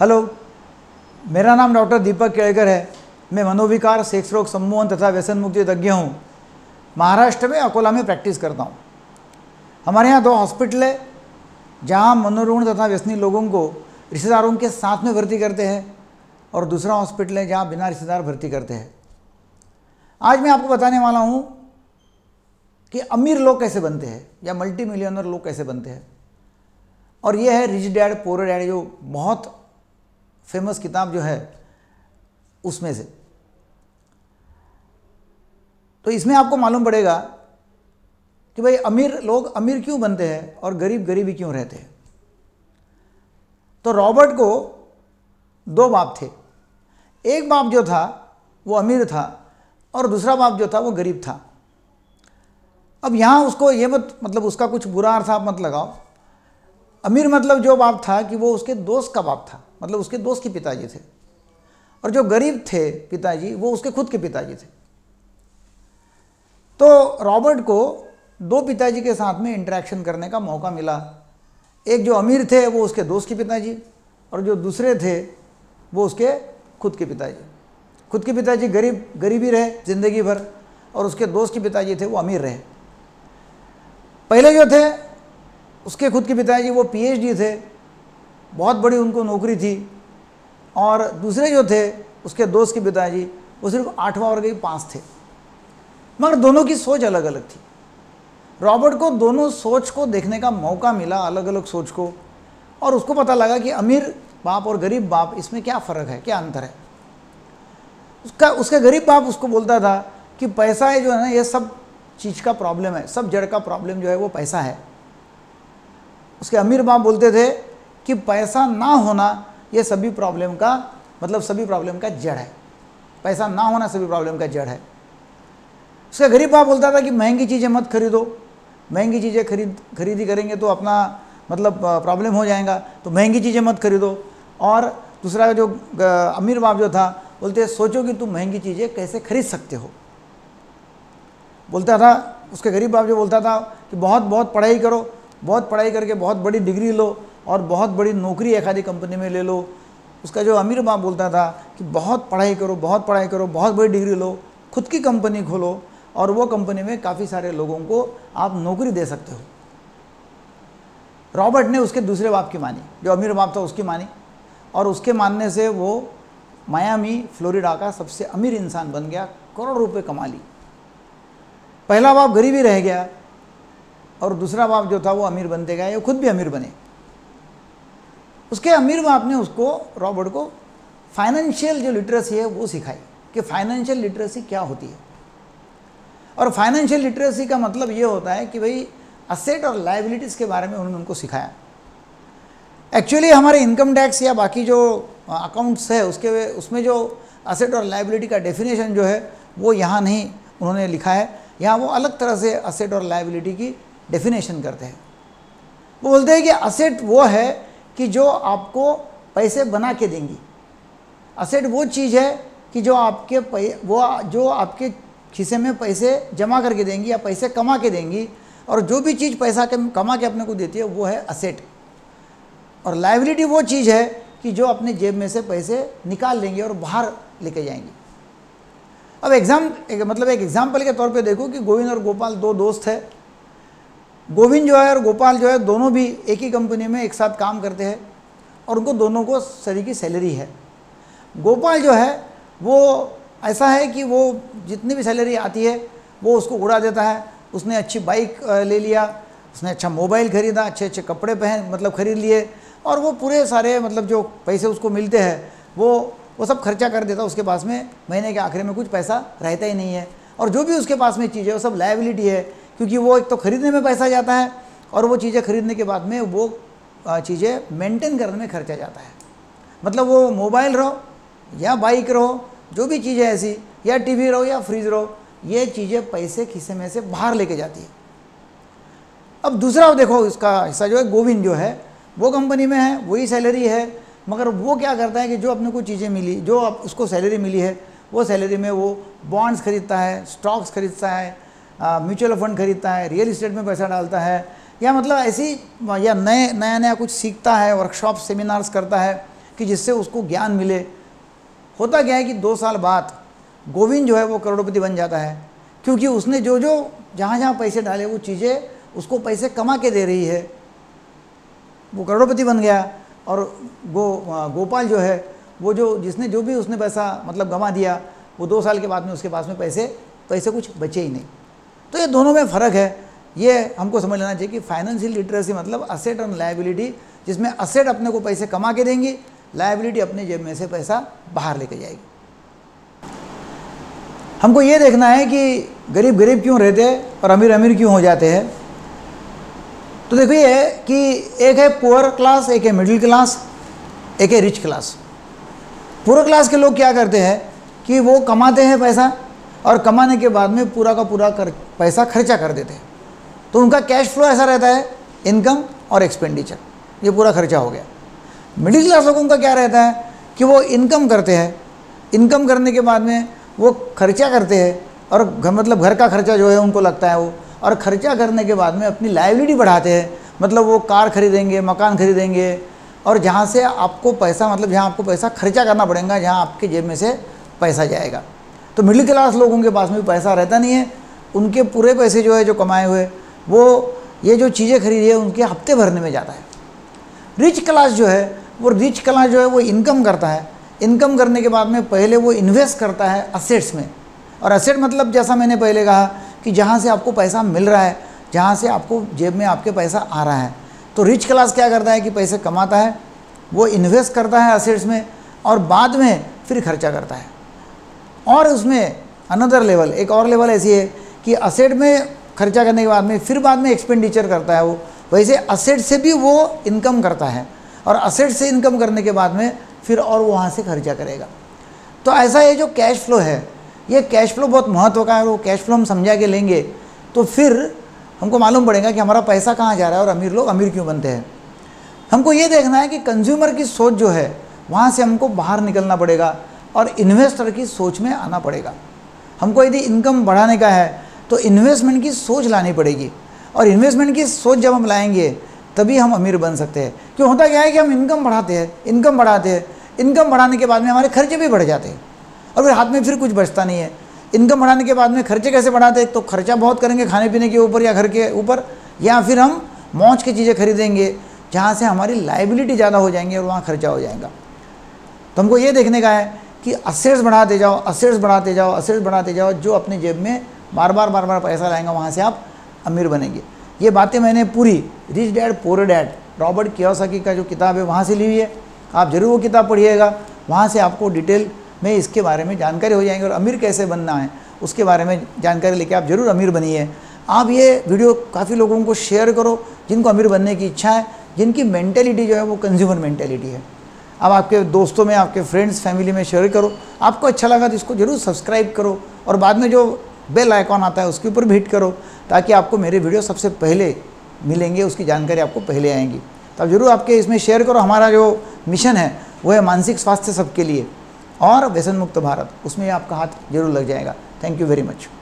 Hello, मेरा नाम doctor दीपक केळकर है। मैं मनोविकार, सेक्स रोग, सम्मोहन तथा व्यसन मुक्ति तज्ञ हूँ। महाराष्ट्र में अकोला में प्रैक्टिस करता हूँ। हमारे यहाँ 2 हॉस्पिटल है जहाँ मनोरुग्ण तथा व्यसनी लोगों को रिश्तेदारों के साथ में भर्ती करते हैं, और दूसरा हॉस्पिटल है जहाँ बिना रिश्तेदार भर्ती करते हैं। आज मैं आपको बताने वाला हूँ कि अमीर लोग कैसे बनते हैं या मल्टी मिलियनर लोग कैसे बनते हैं। और ये है रिच डैड पुअर डैड, जो बहुत फेमस किताब जो है उसमें से। तो इसमें आपको मालूम पड़ेगा कि भाई अमीर लोग अमीर क्यों बनते हैं और गरीब गरीबी क्यों रहते हैं। तो रॉबर्ट को 2 बाप थे। एक बाप जो था वो अमीर था और दूसरा बाप जो था वो गरीब था। अब यहाँ उसको ये मतलब उसका कुछ बुरा अर्थ आप मत लगाओ। अमीर मतलब जो बाप था कि वो उसके दोस्त का बाप था, मतलब उसके दोस्त के पिताजी थे, और जो गरीब थे पिताजी वो उसके खुद के पिताजी थे। तो रॉबर्ट को 2 पिताजी के साथ में इंटरेक्शन करने का मौका मिला। एक जो अमीर थे वो उसके दोस्त के पिताजी, और जो दूसरे थे वो उसके खुद के पिताजी। खुद के पिताजी गरीबी रहे ज़िंदगी भर, और उसके दोस्त के पिताजी थे वो अमीर रहे। पहले जो थे उसके खुद के पिताजी वो पीएचडी थे, बहुत बड़ी उनको नौकरी थी, और दूसरे जो थे उसके दोस्त के पिताजी वो सिर्फ 8वां वर्ग के पास थे। मगर दोनों की सोच अलग अलग थी। रॉबर्ट को दोनों सोच को देखने का मौका मिला, अलग अलग सोच को, और उसको पता लगा कि अमीर बाप और गरीब बाप इसमें क्या फ़र्क है, क्या अंतर है। उसका गरीब बाप उसको बोलता था कि पैसा है जो है ना, ये सब चीज़ का प्रॉब्लम है, सब जड़ का प्रॉब्लम जो है वो पैसा है। उसके अमीर बाप बोलते थे कि पैसा ना होना ये सभी प्रॉब्लम का मतलब सभी प्रॉब्लम का जड़ है, पैसा ना होना सभी प्रॉब्लम का जड़ है। उसका गरीब बाप बोलता था कि महंगी चीज़ें मत खरीदो, महंगी चीज़ें खरीदी करेंगे तो अपना मतलब प्रॉब्लम हो जाएगा, तो महंगी चीज़ें मत खरीदो। और दूसरा जो अमीर बाप जो था बोलते सोचो कि तुम महंगी चीज़ें कैसे खरीद सकते हो। बोलता था उसके गरीब बाप जो बोलता था कि बहुत पढ़ाई करो, बहुत पढ़ाई करके बहुत बड़ी डिग्री लो और बहुत बड़ी नौकरी एक आधी कंपनी में ले लो। उसका जो अमीर बाप बोलता था कि बहुत पढ़ाई करो, बहुत पढ़ाई करो, बहुत बड़ी डिग्री लो, खुद की कंपनी खोलो, और वो कंपनी में काफ़ी सारे लोगों को आप नौकरी दे सकते हो। रॉबर्ट ने उसके दूसरे बाप की मानी, जो अमीर बाप था उसकी मानी, और उसके मानने से वो मायामी फ्लोरिडा का सबसे अमीर इंसान बन गया, करोड़ रुपए कमा ली। पहला बाप गरीबी रह गया और दूसरा बाप जो था वो अमीर बनते गया, ये खुद भी अमीर बने। उसके अमीर बाप ने उसको रॉबर्ट को फाइनेंशियल जो लिटरेसी है वो सिखाई कि फाइनेंशियल लिटरेसी क्या होती है। और फाइनेंशियल लिटरेसी का मतलब ये होता है कि भाई असेट और लायबिलिटीज़ के बारे में उन्होंने उनको सिखाया। एक्चुअली हमारे इनकम टैक्स या बाकी जो अकाउंट्स है उसमें जो असेट और लायबिलिटी का डेफिनेशन जो है वो यहाँ नहीं उन्होंने लिखा है। यहाँ वो अलग तरह से असेट और लायबिलिटी की डेफिनेशन करते हैं। वो बोलते हैं कि असेट वो है कि जो आपको पैसे बना के देंगी। असेट वो चीज़ है कि जो आपके खिसे में पैसे जमा करके देंगी या पैसे कमा के देंगी, और जो भी चीज़ पैसा कमा के अपने को देती है वो है असेट। और लायबिलिटी वो चीज़ है कि जो अपने जेब में से पैसे निकाल लेंगे और बाहर लेके जाएंगी। अब एक एग्जाम्पल के तौर पे देखो कि गोविंद और गोपाल 2 दोस्त है। गोविंद जो है और गोपाल जो है दोनों भी एक ही कंपनी में एक साथ काम करते हैं, और उनको दोनों को सरी की सैलरी है। गोपाल जो है वो ऐसा है कि वो जितनी भी सैलरी आती है वो उसको उड़ा देता है। उसने अच्छी बाइक ले लिया, उसने अच्छा मोबाइल खरीदा, अच्छे कपड़े खरीद लिए, और वो पूरे सारे जो पैसे उसको मिलते हैं वो सब खर्चा कर देता। उसके पास में महीने के आखिर में कुछ पैसा रहता ही नहीं है। और जो भी उसके पास में चीज़ है वो सब लायबिलिटी है, क्योंकि वो एक तो खरीदने में पैसा जाता है, और वो चीज़ें खरीदने के बाद में वो चीज़ें मेंटेन करने में खर्चा जाता है। मतलब वो मोबाइल रहो या बाइक रहो, जो भी चीज़ें ऐसी, या टीवी रहो या फ्रिज रहो, ये चीज़ें पैसे खिस्से में से बाहर लेके जाती है। अब दूसरा देखो, इसका हिस्सा जो है गोविंद जो है वो कंपनी में है, वही सैलरी है, मगर वो क्या करता है कि जो अपने को चीज़ें मिली, जो उसको सैलरी मिली है, वो सैलरी में वो बॉन्ड्स खरीदता है, स्टॉक्स खरीदता है, म्यूचुअल फंड खरीदता है, रियल इस्टेट में पैसा डालता है, या ऐसी या नया कुछ सीखता है, वर्कशॉप सेमिनार्स करता है, कि जिससे उसको ज्ञान मिले। होता क्या है कि 2 साल बाद गोविंद जो है वो करोड़पति बन जाता है, क्योंकि उसने जो जो जहाँ जहाँ पैसे डाले वो चीज़ें उसको पैसे कमा के दे रही है, वो करोड़पति बन गया। और गोपाल जो है वो जो जिसने जो भी उसने पैसा मतलब गंवा दिया, वो 2 साल के बाद में उसके पास में पैसे कुछ बचे ही नहीं। तो ये दोनों में फ़र्क है, ये हमको समझ लेना चाहिए कि फाइनेंशियल लिटरेसी मतलब असेट और लायबिलिटी, जिसमें असेट अपने को पैसे कमा के देंगी, लायबिलिटी अपने जेब में से पैसा बाहर लेके जाएगी। हमको ये देखना है कि गरीब गरीब क्यों रहते हैं और अमीर अमीर क्यों हो जाते हैं। तो देखो ये है कि एक है पुअर क्लास, एक है मिडिल क्लास, एक है रिच क्लास। पुअर क्लास के लोग क्या करते हैं कि वो कमाते हैं पैसा और कमाने के बाद में पूरा का पूरा पैसा खर्चा कर देते हैं। तो उनका कैश फ्लो ऐसा रहता है, इनकम और एक्सपेंडिचर, ये पूरा खर्चा हो गया। मिडिल क्लास लोगों का क्या रहता है कि वो इनकम करते हैं, इनकम करने के बाद में वो खर्चा करते हैं और मतलब घर का खर्चा जो है उनको लगता है वो, और खर्चा करने के बाद में अपनी लायबिलिटी बढ़ाते हैं, मतलब वो कार खरीदेंगे, मकान खरीदेंगे, और जहाँ से आपको पैसा मतलब जहाँ आपको पैसा खर्चा करना पड़ेगा, जहाँ आपके जेब में से पैसा जाएगा। तो मिडिल क्लास लोगों के पास में पैसा रहता नहीं है, उनके पूरे पैसे जो है जो कमाए हुए वो ये जो चीज़ें खरीदी है उनके हफ्ते भरने में जाता है। रिच क्लास जो है वो इनकम करता है, इनकम करने के बाद में पहले वो इन्वेस्ट करता है असेट्स में। और असेट मतलब जैसा मैंने पहले कहा कि जहाँ से आपको पैसा मिल रहा है, जहाँ से आपको जेब में आपके पैसा आ रहा है। तो रिच क्लास क्या करता है कि पैसे कमाता है, वो इन्वेस्ट करता है असेट्स में और बाद में फिर खर्चा करता है। और उसमें अनदर लेवल, एक और लेवल ऐसी है कि असेट में खर्चा करने के बाद में फिर बाद में एक्सपेंडिचर करता है वो। वैसे असेट से भी वो इनकम करता है और असेट से इनकम करने के बाद में फिर और वहाँ से खर्चा करेगा। तो ऐसा ये जो कैश फ्लो है, ये कैश फ्लो बहुत महत्व का है। वो कैश फ्लो हम समझा के लेंगे तो फिर हमको मालूम पड़ेगा कि हमारा पैसा कहाँ जा रहा है और अमीर लोग अमीर क्यों बनते हैं। हमको ये देखना है कि कंज्यूमर की सोच जो है वहाँ से हमको बाहर निकलना पड़ेगा और इन्वेस्टर की सोच में आना पड़ेगा। हमको यदि इनकम बढ़ाने का है तो इन्वेस्टमेंट की सोच लानी पड़ेगी, और इन्वेस्टमेंट की सोच जब हम लाएंगे तभी हम अमीर बन सकते हैं। क्यों होता क्या है कि हम इनकम बढ़ाते हैं, इनकम बढ़ाने के बाद में हमारे खर्चे भी बढ़ जाते हैं और फिर हाथ में फिर कुछ बचता नहीं है। इनकम बढ़ाने के बाद में खर्चे कैसे बढ़ाते हैं, तो खर्चा बहुत करेंगे खाने पीने के ऊपर या घर के ऊपर, या फिर हम मौज की चीज़ें खरीदेंगे जहाँ से हमारी लायबिलिटी ज़्यादा हो जाएंगी और वहाँ खर्चा हो जाएगा। तो हमको ये देखने का है कि असेट्स बढ़ाते जाओ, जो अपने जेब में बार बार पैसा लाएंगे वहाँ से आप अमीर बनेंगे। ये बातें मैंने पूरी rich dad poor dad Robert Kiyosaki का जो किताब है वहाँ से ली हुई है। आप ज़रूर वो किताब पढ़िएगा, वहाँ से आपको डिटेल में इसके बारे में जानकारी हो जाएंगे और अमीर कैसे बनना है उसके बारे में जानकारी लेके आप ज़रूर अमीर बनिए। आप ये वीडियो काफ़ी लोगों को शेयर करो जिनको अमीर बनने की इच्छा है, जिनकी मेंटेलिटी जो है वो कंज्यूमर मेंटेलिटी है। अब आपके दोस्तों में, आपके फ्रेंड्स फैमिली में शेयर करो। आपको अच्छा लगा तो इसको ज़रूर सब्सक्राइब करो और बाद में जो बेल आइकॉन आता है उसके ऊपर भी हिट करो, ताकि आपको मेरे वीडियो सबसे पहले मिलेंगे, उसकी जानकारी आपको पहले आएंगी। तो आप ज़रूर आपके इसमें शेयर करो। हमारा जो मिशन है वो है मानसिक स्वास्थ्य सबके लिए और व्यसन मुक्त भारत, उसमें आपका हाथ जरूर लग जाएगा। Thank you very much.